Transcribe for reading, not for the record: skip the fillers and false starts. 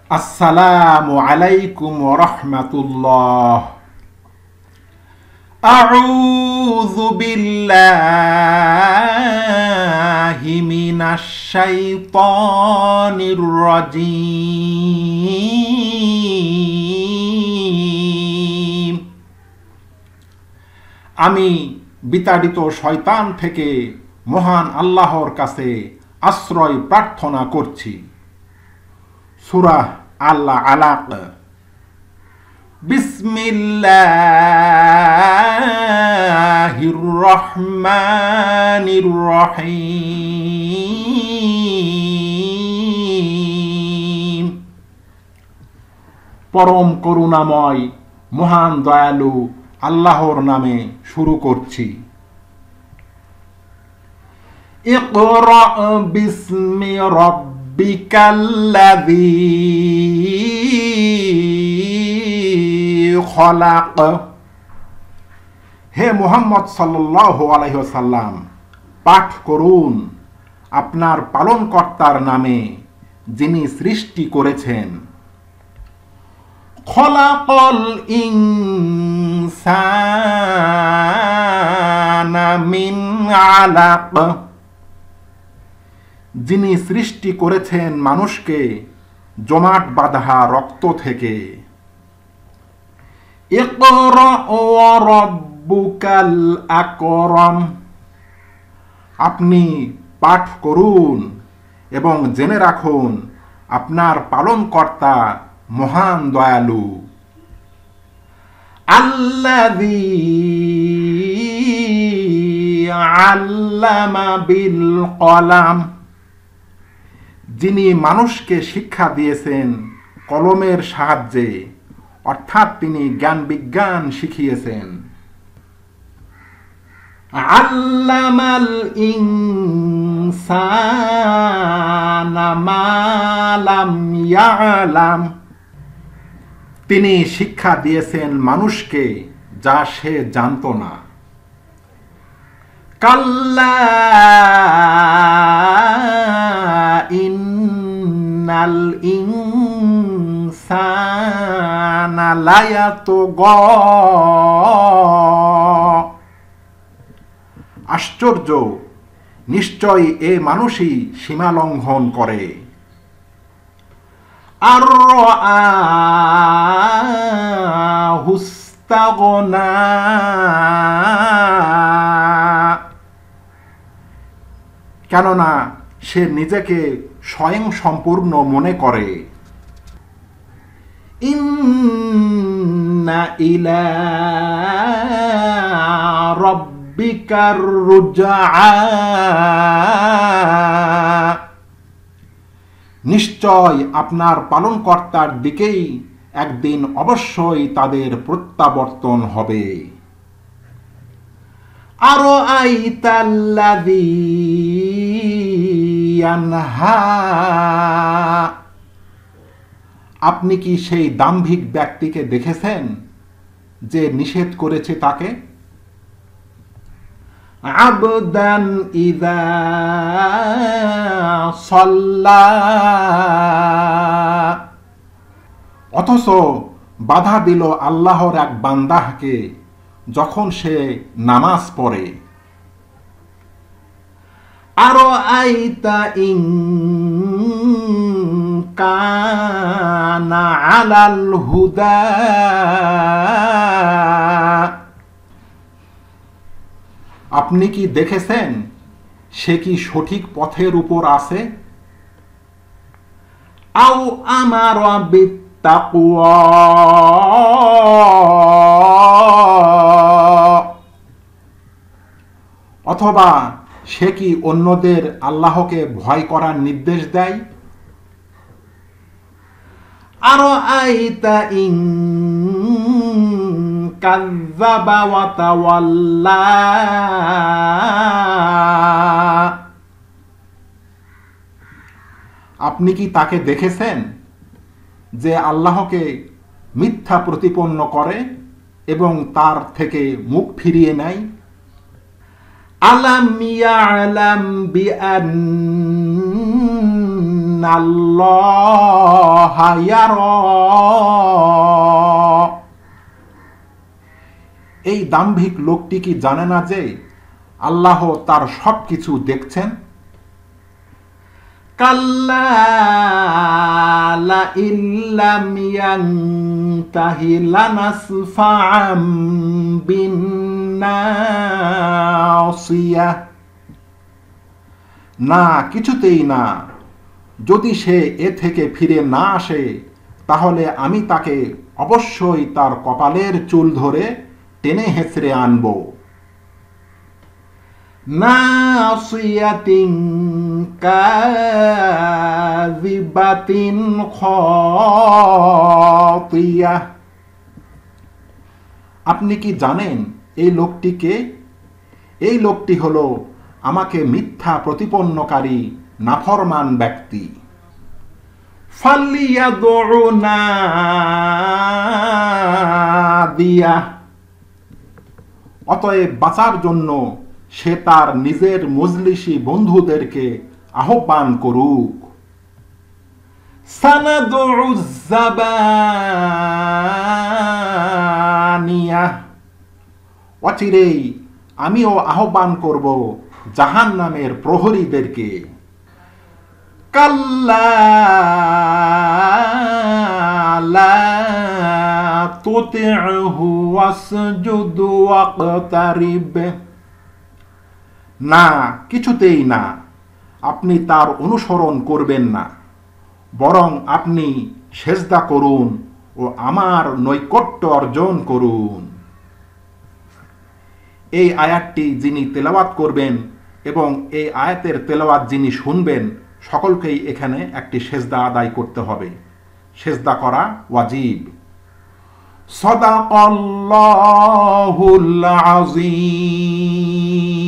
আসসালামু আলাইকুম ওয়া রাহমাতুল্লাহ। আউযু বিল্লাহি মিনাশ শাইতানির রাজীম। আমি বিতাড়িত শয়তান থেকে মহান আল্লাহর কাছে আশ্রয় প্রার্থনা করছি। সূরা আল আলাক। বিসমিল্লাহির রহমানির রহিম। পরম করুণাময় মহান দয়ালু আল্লাহর নামে শুরু করছি। ইকরা বিসমি রাব্বিকাল্লাযী খলাক। হে মুহাম্মদ সাল্লাল্লাহু আলাইহি ওয়াসাল্লাম, পাঠ করুন আপনার পালনকর্তার নামে যিনি সৃষ্টি করেছেন। খলাকাল ইনসানা মিন আলাক। যিনি সৃষ্টি করেছেন মানুষকে জমাট বাঁধা রক্ত থেকে। ইকরা ওয়া রাব্বুকাল আকরাম। আপনি পাঠ করুন এবং জেনে রাখুন আপনার পালনকর্তা মহান দয়ালু। আল্লাযী আল্লামা বিল কলাম। যিনি মানুষকে শিক্ষা দিয়েছেন কলমের সাহায্যে, অর্থাৎ তিনি জ্ঞান বিজ্ঞান শিখিয়েছেন। আল্লামাল ইনসানা মা লাম ইয়ালাম। তিনি শিক্ষা দিয়েছেন মানুষকে যা সে জানত না। কাল্লা ইন্নাল ইনসানা লায়াতগা। আশ্চর্য, নিশ্চয় এ মানুষই সীমা লঙ্ঘন করে। আর হুস্তাগনা। কেননা সে নিজেকে স্বয়ং সম্পূর্ণ মনে করে। ইন্না ইলা রাব্বিকার রুজআ। নিশ্চয় আপনার পালনকর্তার দিকেই একদিন অবশ্যই তাদের প্রত্যাবর্তন হবে। আরো আইতাল্লাযী ইয়ানহা। আপনি কি সেই দাম্ভিক ব্যক্তিকে দেখেছেন যে নিষেধ করেছে তাকে? আবদান ইযা সাল্লা। অথচ বাধা দিল আল্লাহর এক বান্দাকে যখন সে নামাজ পড়ে। আরো আইতা ইন কানা আলাল হুদা। আপনি কি দেখেছেন সে কি সঠিক পথের উপর আছে? আও আমারা বিত্তাকওয়া। অথবা সে কি অন্যদের আল্লাহকে ভয় করার নির্দেশ দেয়? আরো আইতা ইন কাযযাবা ওয়া তাওয়াল্লা। আপনি কি তাকে দেখেছেন যে আল্লাহকে মিথ্যা প্রতিপন্ন করে এবং তার থেকে মুখ ফিরিয়ে নেয়? আলাম ইয়ালাম বিআন্না ইন্নাল্লাহা ইয়ারা। এই দাম্ভিক লোকটি কি জানে না যে আল্লাহ তার সবকিছু দেখছেন? কাল্লা লাইন লাম ইয়ানতাহি লানাসফা'আম বিন্নাসিয়াহ। না, কিছুতেই না। যদি সে এ থেকে ফিরে না আসে তাহলে আমি তাকে অবশ্যই তার কপালের চুল ধরে টেনে হেঁচড়ে আনব। নাসিয়াতিন কাযিবাতিন খাতিয়া। আপনি কি জানেন এই লোকটিকে? এই লোকটি হলো আমাকে মিথ্যা প্রতিপন্নকারী নাফরমান ব্যক্তি। ফালিয়াদউ নাদিয়া। অতএব বাঁচার জন্য সে তার নিজের মজলিসি বন্ধুদেরকে আহ্বান করুক। সানাদউ যাবানিয়া। অচিরেই আমিও আহ্বান করব জাহান্নামের প্রহরীদেরকে। কাল্লা লা তুতি'হু ওয়াসজুদ ওয়াকতারিব। না, কিছুতেই না। আপনি তার অনুসরণ করবেন না, বরং আপনি সেজদা করুন ও আমার নৈকট্য অর্জন করুন। এই আয়াতটি যিনি তেলাওয়াত করবেন এবং এই আয়াতের তেলাওয়াত যিনি শুনবেন সকলকেই এখানে একটি সেজদা আদায় করতে হবে। সেজদা করা ওয়াজিব। সাদাকাল্লাহুল আযীম।